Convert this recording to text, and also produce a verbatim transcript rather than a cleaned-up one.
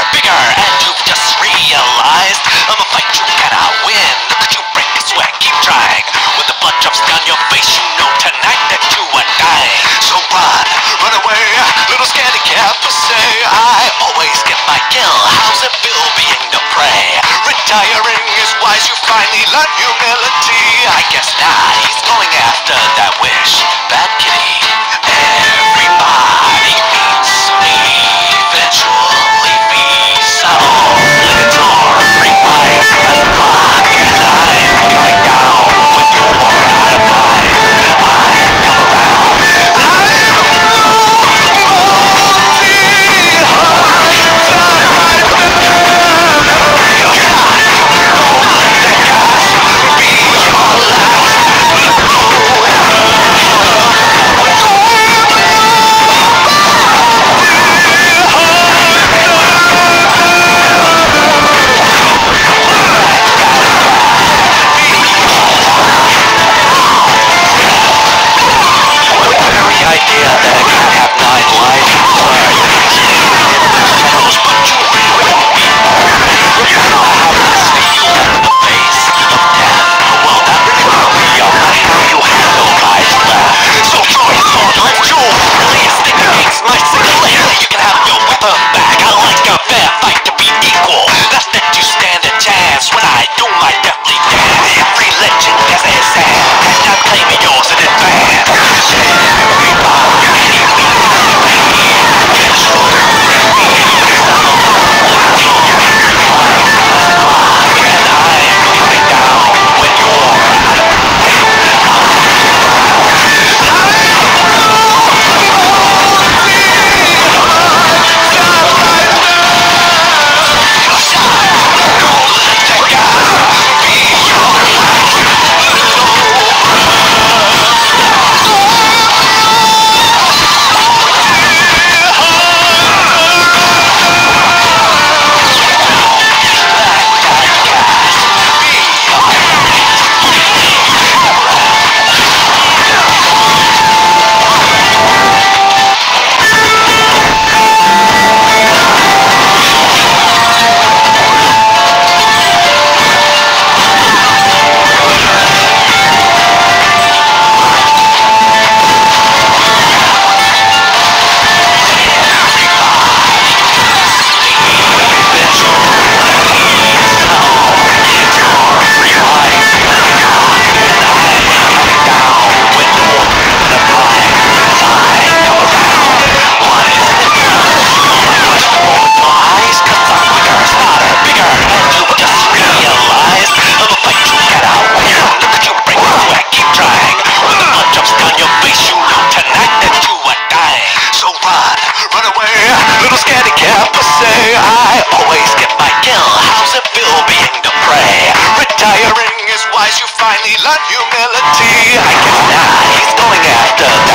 bigger, and you've just realized I'm a fight you cannot win. Look at you break a sweat, keep trying. When the blood drops down your face, you know tonight that you are dying. So run, run away, little scaredy cat per se. I always get my kill. How's it feel being the prey? Retiring is wise, you finally learn humility. I guess not, he's going after that wish. Bad kitty, everybody meets me. Eventually feast on little revive and block, and I'm going down when you're out of mind. I come around. I always get my kill. How's it feel being the prey? Retiring is wise, you finally learn humility. I guess not, he's going after